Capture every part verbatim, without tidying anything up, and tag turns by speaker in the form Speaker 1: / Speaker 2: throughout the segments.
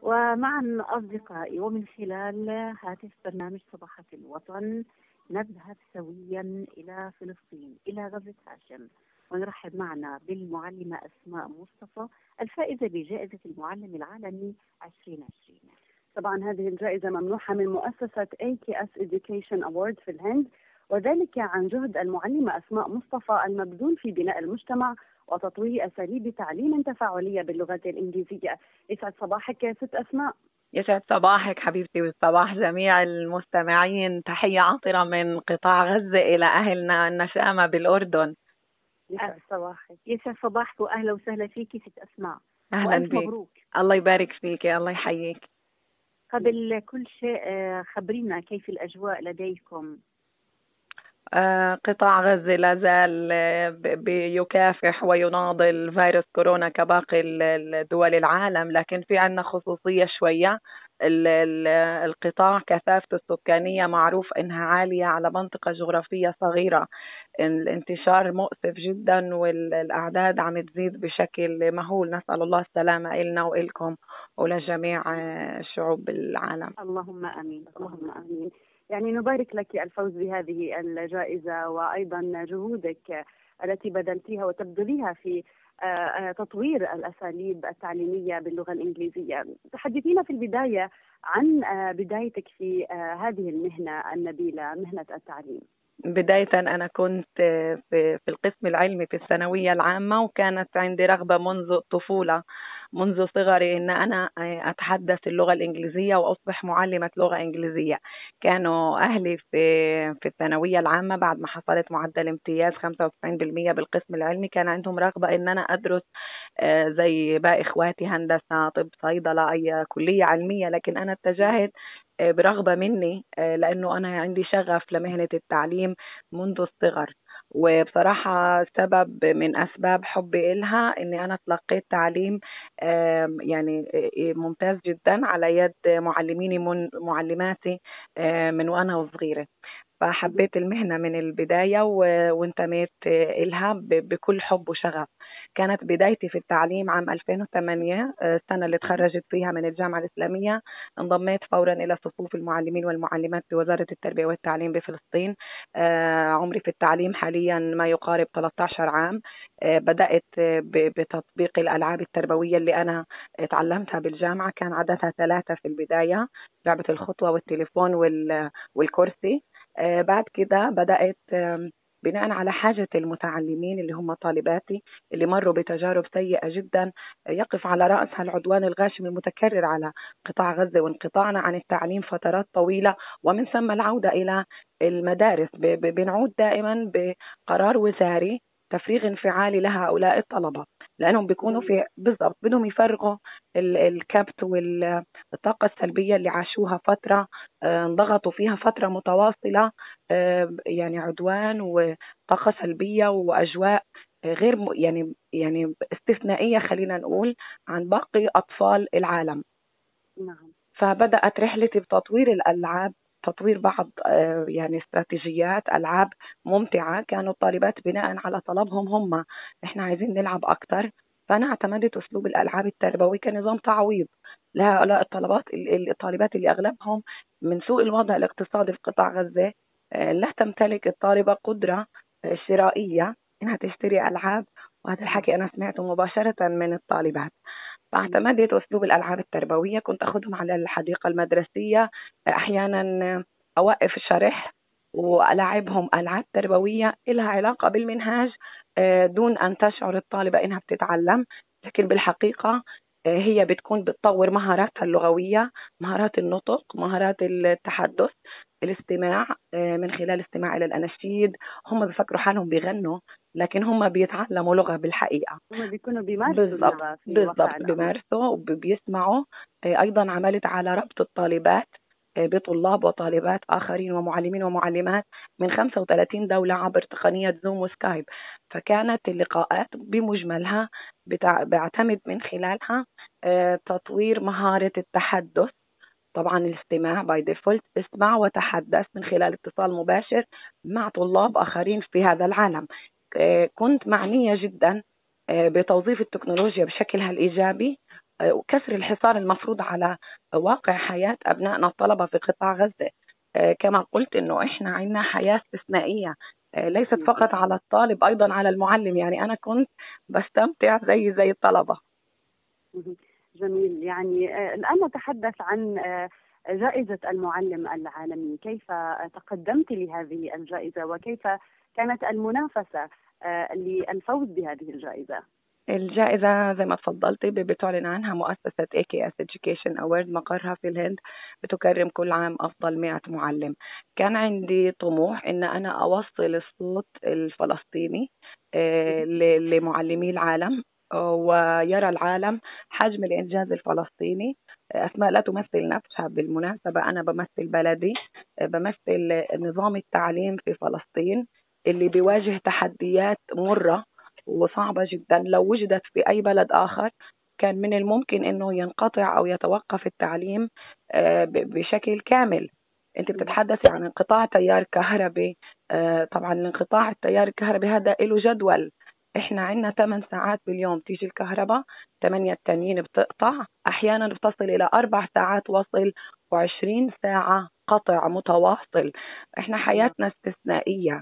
Speaker 1: ومعا أصدقائي ومن خلال هاتف برنامج صباحة الوطن نذهب سويا إلى فلسطين إلى غزة هاشم، ونرحب معنا بالمعلمة أسماء مصطفى الفائزة بجائزة المعلم العالمي ألفين وعشرين.
Speaker 2: طبعا هذه الجائزة ممنوحة من مؤسسة إيه كي إس Education Award في الهند، وذلك عن جهد المعلمة أسماء مصطفى المبذول في بناء المجتمع وتطوير أساليب تعليم تفاعلية باللغة الإنجليزية. يسعد صباحك يا ست أسماء.
Speaker 3: يسعد صباحك حبيبتي وصباح جميع المستمعين. تحية عطرة من قطاع غزة إلى أهلنا النشامة بالأردن.
Speaker 1: يسعد صباحك. يسعد صباحك وأهلا وسهلا فيكي ست أسماء.
Speaker 3: أهلا بك.
Speaker 1: مبروك.
Speaker 3: الله يبارك فيك، الله يحييك.
Speaker 1: قبل كل شيء خبرينا كيف الأجواء لديكم؟
Speaker 3: قطاع غزة لا زال بيكافح ويناضل فيروس كورونا كباقي الدول العالم، لكن في عندنا خصوصية شوية. القطاع كثافته السكانية معروف إنها عالية على منطقة جغرافية صغيرة. الانتشار مؤسف جدا والأعداد عم تزيد بشكل مهول. نسأل الله السلامة إلنا وإلكم ولجميع شعوب العالم.
Speaker 2: اللهم آمين، اللهم آمين. يعني نبارك لك الفوز بهذه الجائزة، وأيضا جهودك التي بذلتيها وتبذليها في تطوير الأساليب التعليمية باللغة الإنجليزية. تحدثينا في البداية عن بدايتك في هذه المهنة النبيلة، مهنة التعليم.
Speaker 3: بداية أنا كنت في القسم العلمي في الثانوية العامة، وكانت عندي رغبة منذ الطفولة منذ صغري إن أنا أتحدث اللغة الإنجليزية وأصبح معلمة لغة إنجليزية. كانوا أهلي في في الثانوية العامة بعد ما حصلت معدل امتياز خمسة وتسعين بالمئة بالقسم العلمي، كان عندهم رغبة إن أنا أدرس زي باقي إخواتي هندسة، طب، صيدلة، أي كلية علمية، لكن أنا اتجهت برغبة مني لأنه أنا عندي شغف لمهنة التعليم منذ الصغر. وبصراحة سبب من أسباب حبي إلها إني أنا تلقيت تعليم يعني ممتاز جدا على يد معلميني من معلماتي من وأنا وصغيرة، فحبيت المهنة من البداية وانتميت إلها بكل حب وشغف. كانت بدايتي في التعليم عام ألفين وثمانية، السنة اللي تخرجت فيها من الجامعة الإسلامية. انضميت فورا إلى صفوف المعلمين والمعلمات بوزارة التربية والتعليم بفلسطين. عمري في التعليم حاليا ما يقارب ثلاثة عشر عام. بدأت بتطبيق الألعاب التربوية اللي أنا تعلمتها بالجامعة، كان عددها ثلاثة في البداية: لعبة الخطوة والتليفون والكرسي. آه بعد كده بدأت آه بناء على حاجة المتعلمين اللي هم طالباتي اللي مروا بتجارب سيئة جدا، آه يقف على رأسها العدوان الغاشم المتكرر على قطاع غزة وانقطاعنا عن التعليم فترات طويلة، ومن ثم العودة إلى المدارس. بنعود دائما بقرار وزاري تفريغ انفعالي لهؤلاء الطلبة، لأنهم بيكونوا في بالضبط بدهم يفرغوا الكبت والطاقة السلبية اللي عاشوها فترة، انضغطوا فيها فترة متواصلة، يعني عدوان وطاقة سلبية وأجواء غير يعني يعني استثنائية خلينا نقول عن باقي أطفال العالم.
Speaker 2: نعم.
Speaker 3: فبدأت رحلتي بتطوير الألعاب، تطوير بعض يعني استراتيجيات ألعاب ممتعة. كانوا الطالبات بناء على طلبهم هم إحنا عايزين نلعب أكتر، فأنا اعتمدت أسلوب الألعاب التربوي كنظام تعويض لهؤلاء الطلبات الطالبات اللي أغلبهم من سوء الوضع الاقتصادي في قطاع غزة لا تمتلك الطالبة قدرة شرائية إنها تشتري ألعاب، وهذا الحكي أنا سمعته مباشرة من الطالبات. فاعتمدت أسلوب الألعاب التربوية، كنت أخذهم على الحديقة المدرسية، أحيانا أوقف الشرح وألعبهم ألعاب تربوية لها علاقة بالمنهاج دون أن تشعر الطالبة إنها بتتعلم، لكن بالحقيقة هي بتكون بتطور مهاراتها اللغوية، مهارات النطق، مهارات التحدث، الاستماع من خلال الاستماع إلى الأناشيد. هم بيفكروا حالهم بيغنوا لكن هم بيتعلموا لغة بالحقيقة.
Speaker 2: هم بيكونوا بيمارسوا اللغة في
Speaker 3: بالضبط بيمارسوا وبيسمعوا. أيضا عملت على ربط الطالبات بطلاب وطالبات آخرين ومعلمين ومعلمات من خمسة وثلاثين دولة عبر تقنية زوم وسكايب. فكانت اللقاءات بمجملها بعتمد من خلالها تطوير مهارة التحدث، طبعا الاستماع باي ديفولت، اسمع وتحدث من خلال اتصال مباشر مع طلاب آخرين في هذا العالم. كنت معنية جدا بتوظيف التكنولوجيا بشكلها الإيجابي وكسر الحصار المفروض على واقع حياة أبنائنا الطلبة في قطاع غزة. كما قلت إنه إحنا عندنا حياة استثنائية، ليست فقط على الطالب، أيضا على المعلم. يعني أنا كنت بستمتع زي زي الطلبة.
Speaker 2: جميل. يعني الآن نتحدث عن جائزة المعلم العالمي. كيف تقدمت لهذه الجائزة وكيف كانت المنافسة للفوز بهذه الجائزة؟
Speaker 3: الجائزة زي ما تفضلتي بتعلن عنها مؤسسة إيه كي إس Education Award مقرها في الهند، بتكرم كل عام أفضل مئة معلم. كان عندي طموح إن أنا أوصل الصوت الفلسطيني لمعلمي العالم، ويرى العالم حجم الإنجاز الفلسطيني. أسماء لا تمثل نفسها بالمناسبة، أنا بمثل بلدي، بمثل نظام التعليم في فلسطين اللي بيواجه تحديات مرة وصعبة جدا. لو وجدت في أي بلد آخر كان من الممكن أنه ينقطع أو يتوقف التعليم بشكل كامل. أنت بتتحدثي عن انقطاع تيار كهربي، طبعا انقطاع التيار الكهربي هذا له جدول. إحنا عندنا ثمان ساعات باليوم تيجي الكهرباء، ثمانية التانيين بتقطع، أحيانا بتصل إلى أربع ساعات وصل وعشرين ساعة قطع متواصل. إحنا حياتنا استثنائية.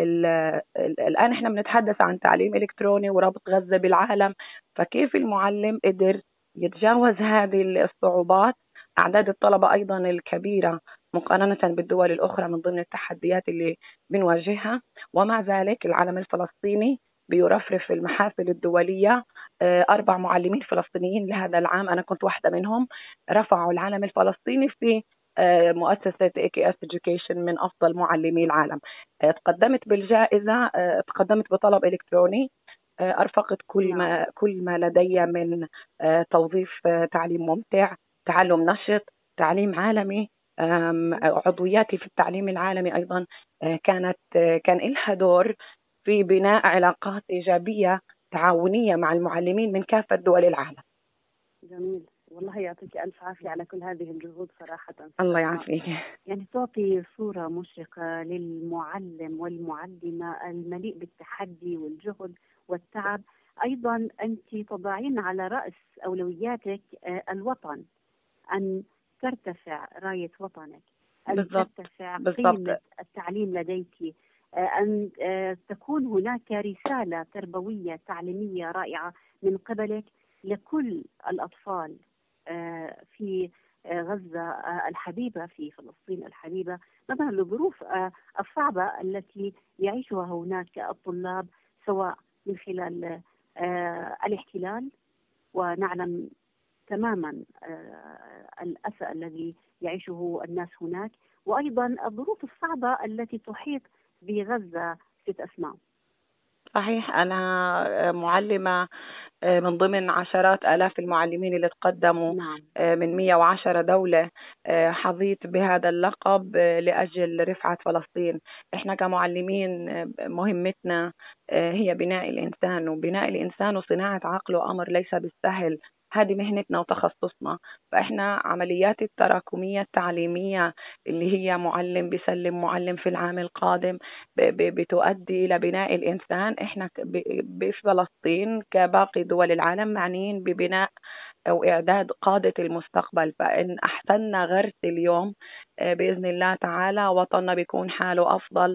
Speaker 3: الآن إحنا بنتحدث عن تعليم إلكتروني وربط غزة بالعالم، فكيف المعلم قدر يتجاوز هذه الصعوبات؟ أعداد الطلبة أيضا الكبيرة مقارنة بالدول الأخرى من ضمن التحديات اللي بنواجهها، ومع ذلك العالم الفلسطيني بيرفرف في المحافل الدولية. أربع معلمين فلسطينيين لهذا العام، أنا كنت واحدة منهم، رفعوا العالم الفلسطيني في مؤسسة إيه كي إس Education من أفضل معلمي العالم. تقدمت بالجائزة، تقدمت بطلب إلكتروني، أرفقت كل ما كل ما لدي من توظيف تعليم ممتع، تعلم نشط، تعليم عالمي. عضوياتي في التعليم العالمي أيضا كانت كان لها دور في بناء علاقات إيجابية تعاونية مع المعلمين من كافة دول العالم.
Speaker 2: جميل، والله يعطيك ألف عافية على كل هذه الجهود صراحة.
Speaker 3: الله يعافيك.
Speaker 1: يعني تعطي صورة مشرقة للمعلم والمعلمة المليء بالتحدي والجهد والتعب. أيضا أنت تضعين على رأس أولوياتك الوطن، أن ترتفع راية وطنك، أن
Speaker 3: بالضبط.
Speaker 1: ترتفع
Speaker 3: بالضبط.
Speaker 1: قيمة التعليم لديك، أن تكون هناك رسالة تربوية تعليمية رائعة من قبلك لكل الأطفال في غزة الحبيبة، في فلسطين الحبيبة، نظرا للظروف الصعبة التي يعيشها هناك الطلاب، سواء من خلال الاحتلال، ونعلم تماما الأسى الذي يعيشه الناس هناك، وأيضا الظروف الصعبة التي تحيط بغزة. ست أسماء.
Speaker 3: صحيح، أنا معلمة من ضمن عشرات آلاف المعلمين اللي تقدموا.
Speaker 1: نعم.
Speaker 3: من مئة وعشرة دولة. حظيت بهذا اللقب لأجل رفعة فلسطين. إحنا كمعلمين مهمتنا هي بناء الإنسان، وبناء الإنسان وصناعة عقله أمر ليس بالسهل. هذه مهنتنا وتخصصنا. فإحنا عمليات التراكمية التعليمية اللي هي معلم بيسلم معلم في العام القادم بتؤدي إلى بناء الإنسان. إحنا بفلسطين كباقي دول العالم معنيين ببناء أو إعداد قادة المستقبل. فإن أحسننا غرس اليوم بإذن الله تعالى وطننا بيكون حاله أفضل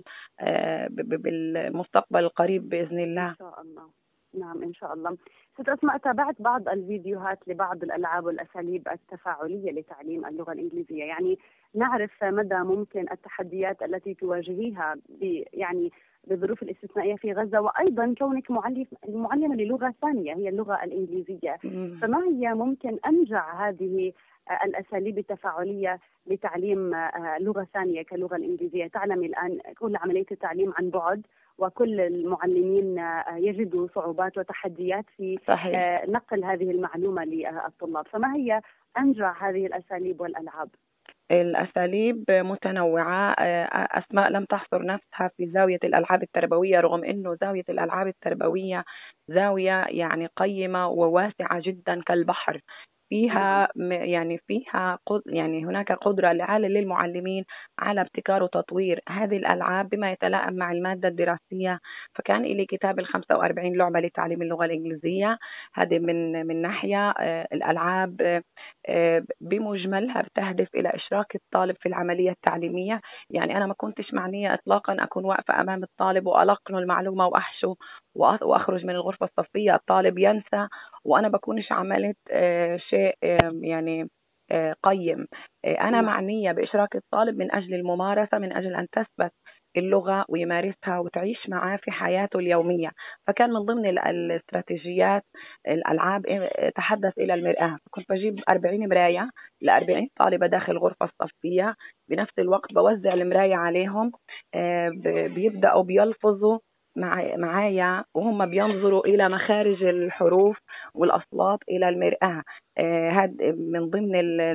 Speaker 3: بالمستقبل القريب بإذن الله.
Speaker 2: إن شاء الله. نعم إن شاء الله. ست أسماء، تابعت بعض الفيديوهات لبعض الألعاب والأساليب التفاعلية لتعليم اللغة الإنجليزية. يعني نعرف مدى ممكن التحديات التي تواجهيها يعني بالظروف الاستثنائية في غزة، وأيضا كونك معلم معلمة للغة ثانية هي اللغة الإنجليزية. فما هي ممكن أنجع هذه الأساليب التفاعلية لتعليم لغة ثانية كاللغة الإنجليزية؟ تعلمي الآن كل عملية التعليم عن بعد، وكل المعلمين يجدوا صعوبات وتحديات في صحيح. نقل هذه المعلومة للطلاب. فما هي أنجع هذه الأساليب والألعاب؟
Speaker 3: الأساليب متنوعة. أسماء لم تحصر نفسها في زاوية الألعاب التربوية، رغم أنه زاوية الألعاب التربوية زاوية يعني قيمة وواسعة جدا كالبحر. فيها يعني فيها يعني هناك قدرة لعالم للمعلمين على ابتكار وتطوير هذه الألعاب بما يتلائم مع المادة الدراسية. فكان لي كتاب الخمسة وأربعين لعبة لتعليم اللغة الإنجليزية. هذه من من ناحية الألعاب بمجملها بتهدف إلى إشراك الطالب في العملية التعليمية. يعني أنا ما كنتش معنية إطلاقا أكون واقفة أمام الطالب وألقنه المعلومة وأحشو وأخرج من الغرفة الصفية الطالب ينسى وأنا بكونش عملت شيء يعني قيم. أنا معنية بإشراك الطالب من أجل الممارسة، من أجل أن تثبت اللغة ويمارسها وتعيش معاه في حياته اليومية. فكان من ضمن الاستراتيجيات الألعاب تحدث إلى المرآة. كنت بجيب أربعين مراية لأربعين طالبة داخل الغرفة الصفية، بنفس الوقت بوزع المراية عليهم، بيبدأوا بيلفظوا معايا وهم بينظروا إلى مخارج الحروف والأصوات إلى المرآة. هذا من ضمن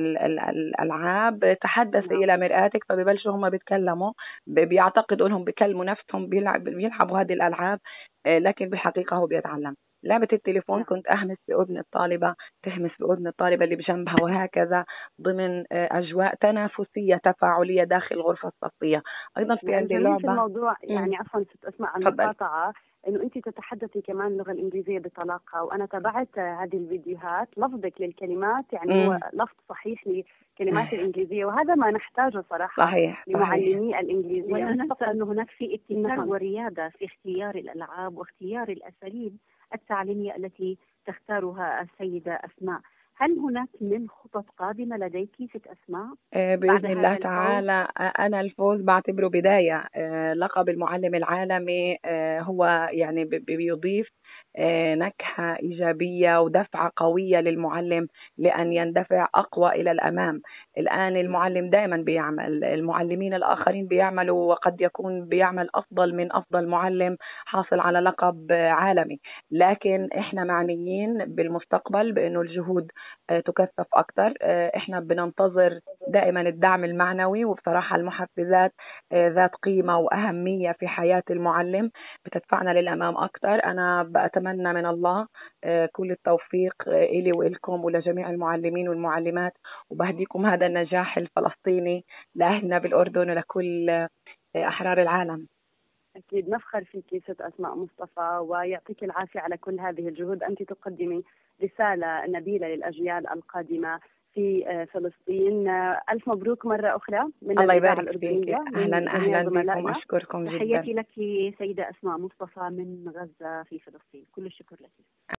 Speaker 3: الألعاب تحدث نعم. إلى مرآتك، فبيبلشوا هم بيتكلموا، بيعتقدوا أنهم بيكلموا نفسهم، بيلعب بيلعبوا هذه الألعاب، لكن بالحقيقة هو بيتعلم. لعبة التليفون نعم. كنت أهمس بأذن الطالبة، تهمس بأذن الطالبة اللي بجنبها، وهكذا ضمن أجواء تنافسية تفاعلية داخل الغرفة الصفية. أيضا في عندي لعبة
Speaker 2: في الموضوع يعني عفوا ست أسمع عن المقاطعة إنه أنت تتحدثي كمان اللغة الإنجليزية بطلاقة، وأنا تابعت هذه الفيديوهات. لفظك للكلمات يعني مم. هو لفظ صحيح لكلمات الإنجليزية، وهذا ما نحتاجه صراحة
Speaker 3: صحيح.
Speaker 2: لمعلمي الإنجليزية.
Speaker 1: ولا ننسى أنه هناك في ابتكار وريادة في اختيار الألعاب واختيار الأساليب التعليمية التي تختارها السيدة أسماء. هل هناك من خطط قادمة لديك ست أسماء؟
Speaker 3: بإذن الله تعالى. أنا الفوز بعتبره بداية. لقب المعلم العالمي هو يعني بيضيف نكهة إيجابية ودفعة قوية للمعلم لأن يندفع أقوى إلى الأمام. الآن المعلم دائما بيعمل، المعلمين الآخرين بيعملوا، وقد يكون بيعمل أفضل من أفضل معلم حاصل على لقب عالمي، لكن إحنا معنيين بالمستقبل بأنه الجهود تكثف أكثر. إحنا بننتظر دائما الدعم المعنوي، وبصراحة المحفزات ذات قيمة وأهمية في حياة المعلم بتدفعنا للأمام أكثر. أنا بأتمنى من الله كل التوفيق إلي وإلكم ولجميع المعلمين والمعلمات، وبهديكم هذا النجاح الفلسطيني لأهلنا بالأردن ولكل أحرار العالم.
Speaker 2: أكيد نفخر فيك ست أسماء مصطفى، ويعطيك العافية على كل هذه الجهود. أنت تقدمي رسالة نبيلة للأجيال القادمة في فلسطين. ألف مبروك مرة أخرى من
Speaker 3: الله يبارك فيك. أهلا أهلا بكم، أشكركم جدا.
Speaker 1: تحياتي لك سيدة أسماء مصطفى من غزة في فلسطين. كل الشكر لك.